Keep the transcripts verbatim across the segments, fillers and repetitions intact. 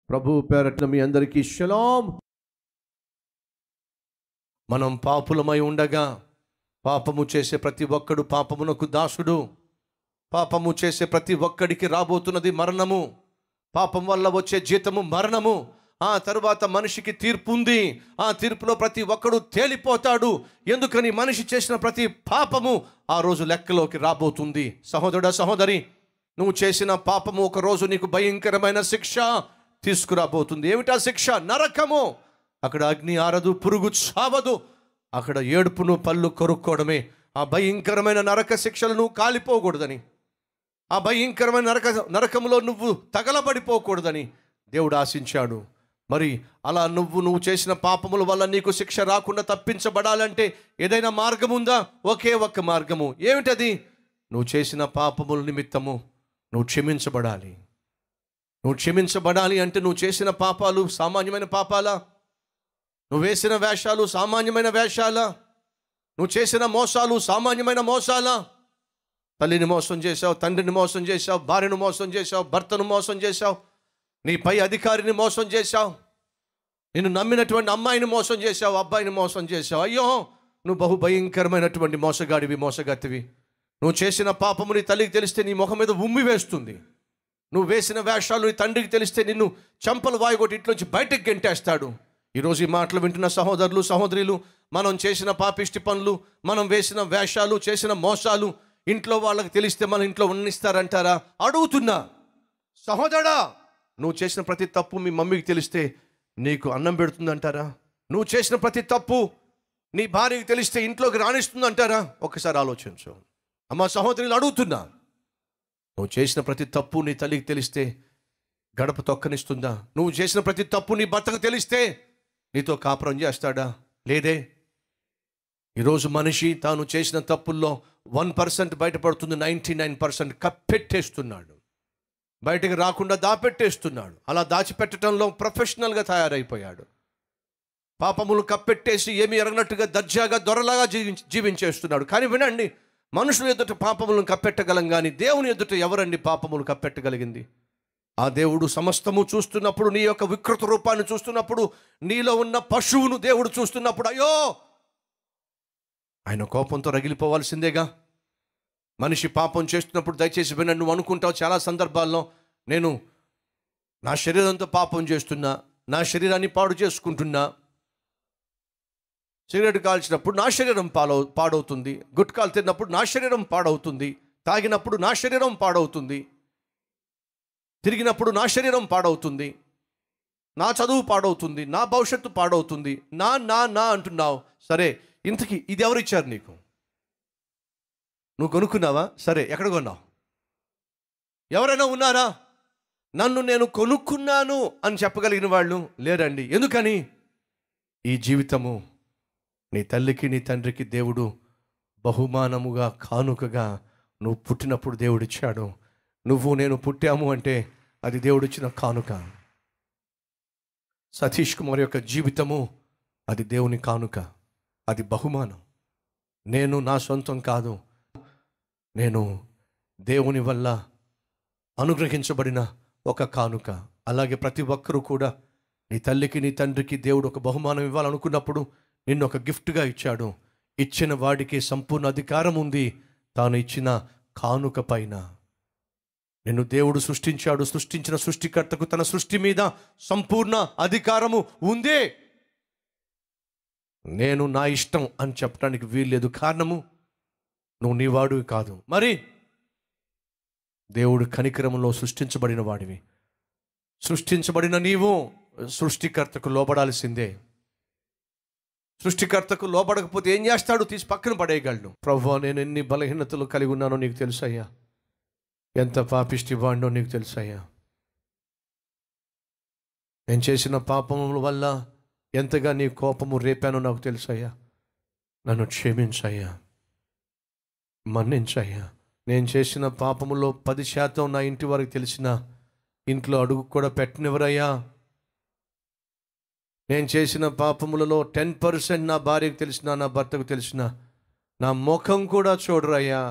ప్రభువు పేరట మీ అందరికీ షలాం. మనం పాపులమై ఉండగా పాపము చేసే ప్రతి ఒక్కడు పాపమునకు దాసుడు. పాపము చేసే ప్రతి ఒక్కడికి రాబోతున్నది మరణము. పాపం వల్ల వచ్చే జీతము మరణము. ఆ తరువాత మనిషికి తీర్పు ఉంది. ఆ తీర్పులో ప్రతి ఒక్కడు తేలిపోతాడు. ఎందుకని మనిషి చేసిన ప్రతి పాపము ఆ రోజు లెక్కలోకి రాబోతుంది. సహోదరుడా, సహోదరి, నువ్వు చేసిన పాపము ఒక రోజు నీకు భయంకరమైన శిక్ష తీసుకురాబోతుంది. ఏమిటా శిక్ష? నరకము. అక్కడ అగ్ని ఆరదు, పురుగు చావదు. అక్కడ ఏడుపును పళ్ళు కొరుక్కోవడమే. ఆ భయంకరమైన నరక శిక్షలు నువ్వు కాలిపోకూడదని, ఆ భయంకరమైన నరక నరకంలో నువ్వు తగలబడిపోకూడదని దేవుడు ఆశించాడు. మరి అలా నువ్వు నువ్వు చేసిన పాపముల వల్ల నీకు శిక్ష రాకుండా తప్పించబడాలంటే ఏదైనా మార్గం ఉందా? ఒకే ఒక్క మార్గము. ఏమిటది? నువ్వు చేసిన పాపముల నిమిత్తము నువ్వు క్షమించబడాలి. నువ్వు క్షమించబడాలి అంటే నువ్వు చేసిన పాపాలు సామాన్యమైన పాపాలా? నువ్వు వేసిన వేషాలు సామాన్యమైన వేషాలా? నువ్వు చేసిన మోసాలు సామాన్యమైన మోసాలా? తల్లిని మోసం చేశావు, తండ్రిని మోసం చేశావు, భార్యను మోసం చేశావు, భర్తను మోసం చేశావు, నీ పై అధికారిని మోసం చేశావు, నిన్ను నమ్మినటువంటి అమ్మాయిని మోసం చేశావు, అబ్బాయిని మోసం చేశావు. అయ్యో, నువ్వు బహు భయంకరమైనటువంటి మోసగాడివి, మోసగతివి. నువ్వు చేసిన పాపము నీ తల్లికి తెలిస్తే నీ ముఖం మీద ఉమ్మి వేస్తుంది. నువ్వు వేసిన వేషాలు నీ తండ్రికి తెలిస్తే నిన్ను చంపలు వాయుగొట్టి ఇంట్లోంచి బయటకు గెంటేస్తాడు. ఈరోజు ఈ మాటలు వింటున్న సహోదరులు, సహోదరులు, మనం చేసిన పాపిష్టి పనులు, మనం వేసిన వేషాలు, చేసిన మోసాలు ఇంట్లో వాళ్ళకి తెలిస్తే మన ఇంట్లో ఉన్నిస్తారంటారా? అడుగుతున్నా. సహోదరా, నువ్వు చేసిన ప్రతి తప్పు మీ మమ్మీకి తెలిస్తే నీకు అన్నం పెడుతుందంటారా? నువ్వు చేసిన ప్రతి తప్పు నీ భార్యకి తెలిస్తే ఇంట్లోకి రాణిస్తుందంటారా? ఒకసారి ఆలోచించు. అమ్మా సహోదరులు, అడుగుతున్నా. నువ్వు చేసిన ప్రతి తప్పు నీ తల్లికి తెలిస్తే గడప తొక్కనిస్తుందా? నువ్వు చేసిన ప్రతి తప్పు నీ భర్తకు తెలిస్తే నీతో కాపురం చేస్తాడా? లేదే. ఈరోజు మనిషి తాను చేసిన తప్పుల్లో వన్ పర్సెంట్ బయటపడుతుంది, నైంటీ నైన్ పర్సెంట్ కప్పెట్టేస్తున్నాడు, బయటకు రాకుండా దాపెట్టేస్తున్నాడు. అలా దాచిపెట్టడంలో ప్రొఫెషనల్గా తయారైపోయాడు. పాపములు కప్పెట్టేసి ఏమీ ఎరగనట్టుగా దర్జాగా దొరలాగా జీవించి జీవించేస్తున్నాడు. కానీ వినండి, మనుషుల ఎదుట పాపములను కప్పెట్టగలం, కానీ దేవుని ఎదుట ఎవరండి పాపములు కప్పెట్టగలిగింది? ఆ దేవుడు సమస్తము చూస్తున్నప్పుడు, నీ యొక్క వికృత రూపాన్ని చూస్తున్నప్పుడు, నీలో ఉన్న పశువును దేవుడు చూస్తున్నప్పుడు, అయ్యో, ఆయన కోపంతో రగిలిపోవాల్సిందేగా. మనిషి పాపం చేస్తున్నప్పుడు దయచేసి వినండి. నువ్వు అనుకుంటావు చాలా సందర్భాల్లో, నేను నా శరీరంతో పాపం చేస్తున్నా, నా శరీరాన్ని పాడు చేసుకుంటున్నా. సిగరెట్ కాల్చినప్పుడు నా శరీరం పాడవు పాడవుతుంది గుట్కాలు తిన్నప్పుడు నా శరీరం పాడవుతుంది, తాగినప్పుడు నా శరీరం పాడవుతుంది, తిరిగినప్పుడు నా శరీరం పాడవుతుంది, నా చదువు పాడవుతుంది, నా భవిష్యత్తు పాడవుతుంది. నా నా నా అంటున్నావు. సరే, ఇంతకీ ఇది ఎవరిచ్చారు నీకు? నువ్వు కొనుక్కున్నావా? సరే, ఎక్కడ కొన్నావు? ఎవరైనా ఉన్నారా నన్ను నేను కొనుక్కున్నాను అని చెప్పగలిగిన వాళ్ళు? లేరండి. ఎందుకని? ఈ జీవితము నీ తల్లికి నీ తండ్రికి దేవుడు బహుమానముగా, కానుకగా నువ్వు పుట్టినప్పుడు దేవుడిచ్చాడు. నువ్వు నేను పుట్టాము అంటే అది దేవుడిచ్చిన కానుక. సతీష్ కుమార్ యొక్క జీవితము అది దేవుని కానుక, అది బహుమానం. నేను నా సొంతం కాదు, నేను దేవుని వల్ల అనుగ్రహించబడిన ఒక కానుక. అలాగే ప్రతి ఒక్కరూ కూడా నీ తల్లికి నీ తండ్రికి దేవుడు ఒక బహుమానం ఇవ్వాలనుకున్నప్పుడు నిన్ను ఒక గిఫ్ట్గా ఇచ్చాడు. ఇచ్చిన వాడికి సంపూర్ణ అధికారం ఉంది తాను ఇచ్చిన కానుక పైన. నిన్ను దేవుడు సృష్టించాడు. సృష్టించిన సృష్టికర్తకు తన సృష్టి మీద సంపూర్ణ అధికారము ఉంది. నేను నా ఇష్టం అని చెప్పడానికి వీల్లేదు. కారణము, నువ్వు నీవాడు కాదు. మరి దేవుడు కనికరములో సృష్టించబడిన వాడివి. సృష్టించబడిన నీవు సృష్టికర్తకు లోబడాల్సిందే. సృష్టికర్తకు లోబడకపోతే ఏం చేస్తాడు? తీసి పక్కన పడేయగలడు. ప్రభువా, నేను ఎన్ని బలహీనతలు కలిగి ఉన్నానో నీకు తెలుసయ్యా, ఎంత పాపిష్టి వాడినో నీకు తెలుసయ్యా, నేను చేసిన పాపముల వల్ల ఎంతగా నీ కోపము రేపానో నాకు తెలుసయ్యా, నన్ను క్షమించయ్యా, మన్నించయ్యా. నేను చేసిన పాపములో పది శాతం నా ఇంటి వారికి తెలిసిన ఇంట్లో అడుగు కూడా పెట్టనివ్వరయ్యా. నేను చేసిన పాపములలో టెన్ పర్సెంట్ నా భార్యకు తెలిసిన, నా భర్తకు తెలిసిన, నా ముఖం కూడా చూడరయ్యా.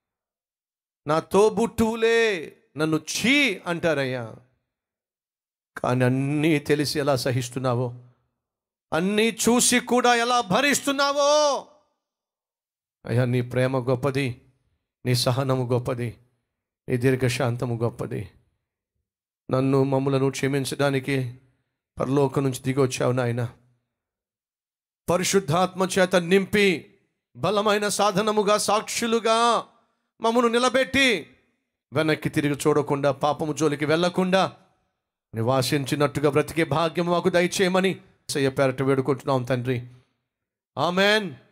నా తోబుట్టువులే నన్ను ఛీ అంటారయ్యా. కానీ అన్నీ తెలిసి ఎలా సహిస్తున్నావో, అన్నీ చూసి కూడా ఎలా భరిస్తున్నావో. అయ్యా, నీ ప్రేమ గొప్పది, నీ సహనము గొప్పది, నీ దీర్ఘశాంతము గొప్పది. నన్ను మమ్ములను క్షమించడానికి పరలోకం నుంచి దిగి వచ్చావు నాయన. పరిశుద్ధాత్మ చేత నింపి బలమైన సాధనముగా, సాక్షులుగా మమ్మను నిలబెట్టి వెనక్కి తిరిగి చూడకుండా, పాపము జోలికి వెళ్లకుండా నివాసించినట్టుగా బ్రతికే భాగ్యం మాకు దయచేయమని యేసయ్య పేరట వేడుకుంటున్నాం తండ్రి. ఆమెన్.